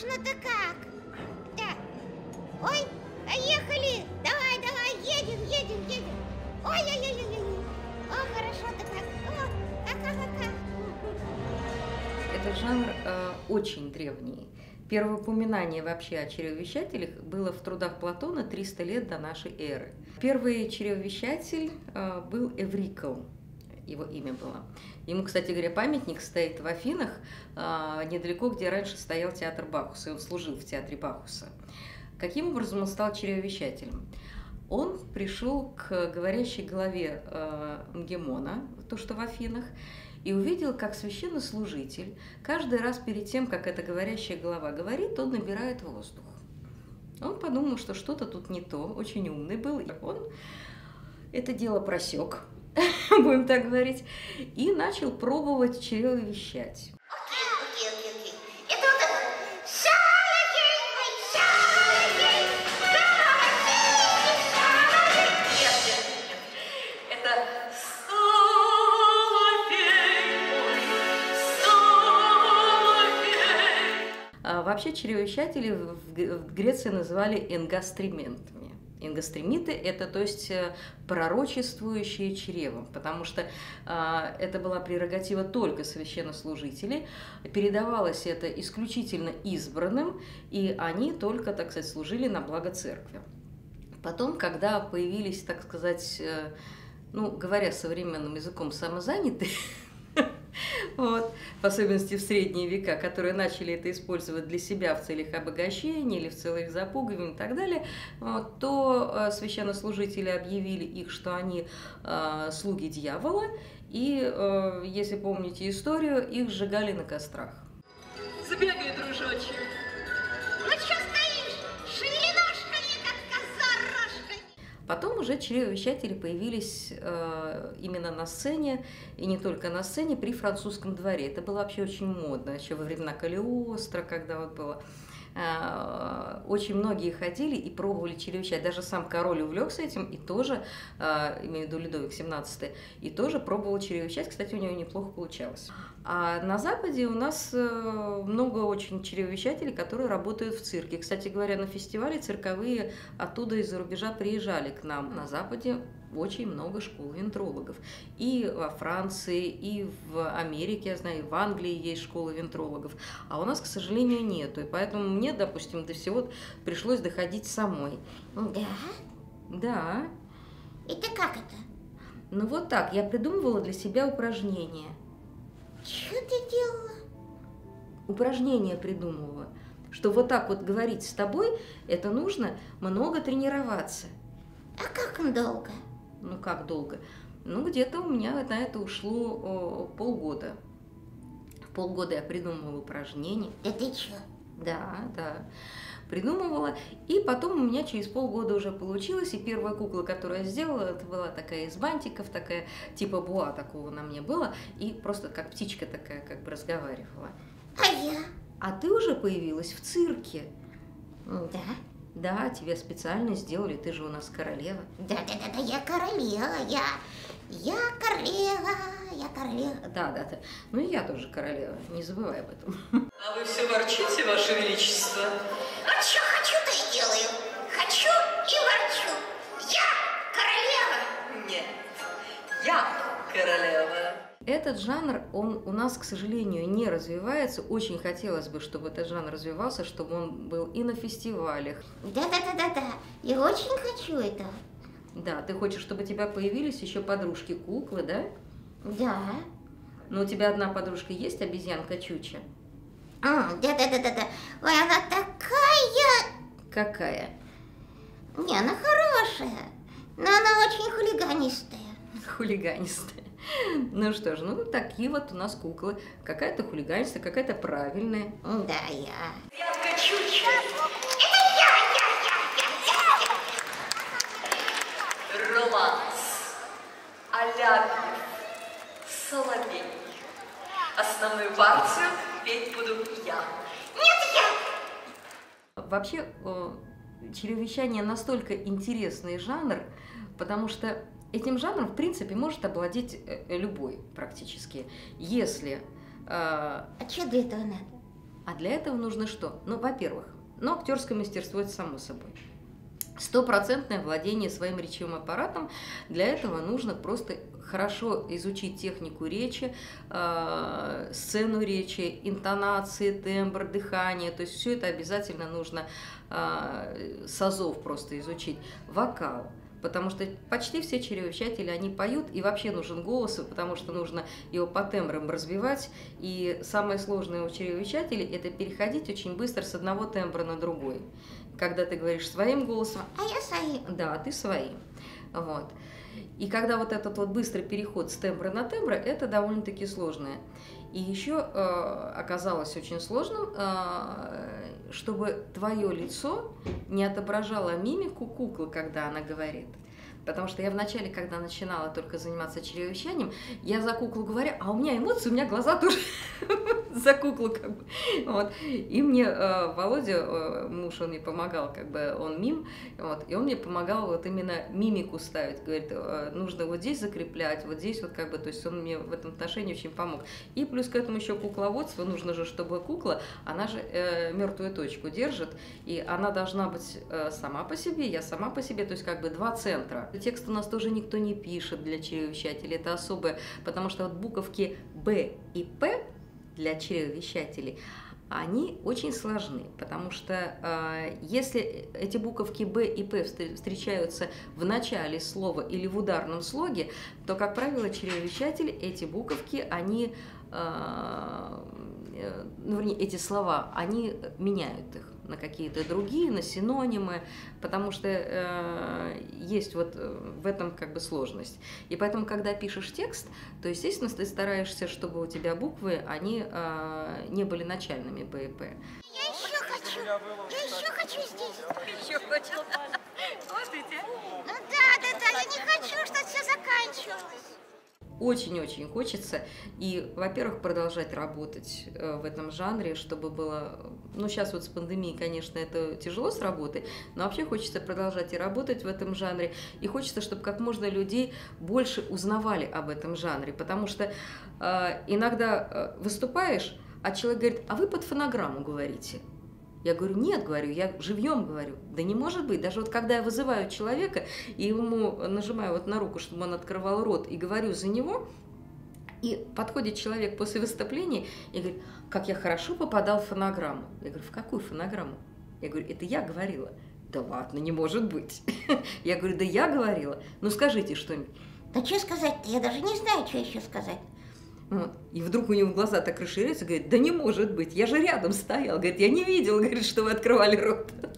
страшно-то как. Так, ой, поехали. Давай, давай, едем, едем, едем. Ой-ой-ой-ой-ой. О, хорошо-то как. О, ха-ха-ха-ха. Этот жанр очень древний. Первое упоминание вообще о чревовещателях было в трудах Платона 300 лет до нашей эры. Первый чревовещатель был Эврикл, его имя было. Ему, кстати говоря, памятник стоит в Афинах, недалеко, где раньше стоял театр Бахуса, и он служил в театре Бахуса. Каким образом он стал чревовещателем? Он пришел к говорящей голове Мгемона, то, что в Афинах, и увидел, как священнослужитель каждый раз перед тем, как эта говорящая голова говорит, он набирает воздух. Он подумал, что что-то тут не то, очень умный был, и он это дело просек, будем так говорить, и начал пробовать чревовещать. Окей. Это вот так. Вообще чревовещатели в Греции называли энгастриментами. Энгастримиты – это, то есть, пророчествующие чревом, потому что это была прерогатива только священнослужителей, передавалось это исключительно избранным, и они только, так сказать, служили на благо церкви. Потом, когда появились, так сказать, ну, говоря современным языком, самозанятые, вот, в особенности в средние века, которые начали это использовать для себя в целях обогащения или в целях запугивания и так далее, вот, то священнослужители объявили их, что они слуги дьявола, и, если помните историю, их сжигали на кострах. Сбегай, дружочек. Ну что стоишь? Шевели ножками, как коза рожкой. Потом уже чревовещатели появились именно на сцене, и не только на сцене, при французском дворе. Это было вообще очень модно, еще во времена Калиостро, когда вот было. Очень многие ходили и пробовали чревовещать. Даже сам король увлекся этим и тоже, имею в виду Людовик XVII, и тоже пробовал чревовещать. Кстати, у него неплохо получалось. А на Западе у нас много очень чревовещателей, которые работают в цирке. Кстати говоря, на фестивале цирковые оттуда из-за рубежа приезжали к нам. На Западе очень много школ вентрологов. И во Франции, и в Америке, я знаю, и в Англии есть школы вентрологов. А у нас, к сожалению, нету. И поэтому мне, допустим, до всего пришлось доходить самой. Да? Да. Это как это? Ну вот так, я придумывала для себя упражнения. Что ты делала? Упражнения придумывала. Что вот так вот говорить с тобой, это нужно много тренироваться. А как долго? Ну как долго? Ну где-то у меня на это ушло полгода. Полгода я придумывала упражнения. Да ты чё? Да, придумывала. И потом у меня через полгода уже получилось. И первая кукла, которую я сделала, это была такая из бантиков, такая типа буа такого на мне было. И просто как птичка такая как бы разговаривала. А я? А ты уже появилась в цирке. Да? Да, тебя специально сделали, ты же у нас королева. Да, я королева, я королева. Да. Ну и я тоже королева, не забывай об этом. А вы все ворчите, Ваше Величество? А что хочу, то и делаю. Хочу и ворчу. Я королева. Нет, я королева. Этот жанр, он у нас, к сожалению, не развивается. Очень хотелось бы, чтобы этот жанр развивался, чтобы он был и на фестивалях. Да. Я очень хочу это. Да, ты хочешь, чтобы у тебя появились еще подружки-куклы, да? Да. Но у тебя одна подружка есть, обезьянка Чуча? Да. Ой, она такая... Какая? Не, она хорошая, но она очень хулиганистая. Хулиганистая. Ну что ж, ну такие вот у нас куклы. Какая-то хулиганистая, какая-то правильная. Да, я. Янка Чуча. Романс. Алябьев. Соловей. Основную партию петь буду я. Вообще, чревовещание настолько интересный жанр, потому что этим жанром, в принципе, может овладеть любой практически. Если... А что для этого надо? А для этого нужно что? Ну, во-первых, актерское мастерство – это само собой. Стопроцентное владение своим речевым аппаратом. Для этого нужно просто хорошо изучить технику речи, сцену речи, интонации, тембр, дыхание. То есть все это обязательно нужно с азов просто изучить. Вокал. Потому что почти все чревовещатели, они поют, и вообще нужен голос, потому что нужно его по тембрам развивать. И самое сложное у чревовещателей – это переходить очень быстро с одного тембра на другой. Когда ты говоришь своим голосом, А я своим. да, ты своим. Вот. И когда вот этот вот быстрый переход с тембра на тембр, это довольно-таки сложное. И еще оказалось очень сложным, чтобы твое лицо не отображало мимику куклы, когда она говорит. Потому что я вначале, когда начинала только заниматься чревовещанием, я за куклу говорю, а у меня эмоции, у меня глаза тоже за куклу как бы. Вот. И мне Володя, муж, он мне помогал, как бы он мим, вот, и он мне помогал вот именно мимику ставить. Говорит, нужно вот здесь закреплять, вот здесь вот как бы, то есть он мне в этом отношении очень помог. И плюс к этому еще кукловодство, нужно же, чтобы кукла, она же мертвую точку держит, и она должна быть сама по себе, я сама по себе, то есть как бы два центра. Текст у нас тоже никто не пишет для чревовещателей, это особое, потому что вот буковки Б и П для чревовещателей, они очень сложны, потому что если эти буковки Б и П встречаются в начале слова или в ударном слоге, то, как правило, чревовещатели, эти буковки, они, вернее, эти слова, они меняют их на какие-то другие, на синонимы, потому что есть вот в этом как бы сложность. И поэтому, когда пишешь текст, то, естественно, ты стараешься, чтобы у тебя буквы, они не были начальными Б и П. Я еще хочу здесь. Еще хочешь? Смотрите. Ну да, я не хочу, чтобы все заканчивалось. Очень-очень хочется, и, во-первых, продолжать работать в этом жанре, чтобы было... Ну, сейчас вот с пандемией, конечно, это тяжело с работой, но вообще хочется продолжать и работать в этом жанре, и хочется, чтобы как можно людей больше узнавали об этом жанре, потому что иногда выступаешь, а человек говорит, а вы под фонограмму говорите. Я говорю, нет, говорю, я живьем говорю. Да не может быть. Даже вот когда я вызываю человека и ему нажимаю вот на руку, чтобы он открывал рот, и говорю за него, и подходит человек после выступления и говорит, как я хорошо попадал в фонограмму. Я говорю, в какую фонограмму? Я говорю, это я говорила. Да ладно, не может быть. Я говорю, да я говорила. Ну скажите что-нибудь. Да что сказать-то? Я даже не знаю, что еще сказать. Вот. И вдруг у него глаза так расширяются, говорит, да не может быть, я же рядом стоял, говорит, я не видел, говорит, что вы открывали рот.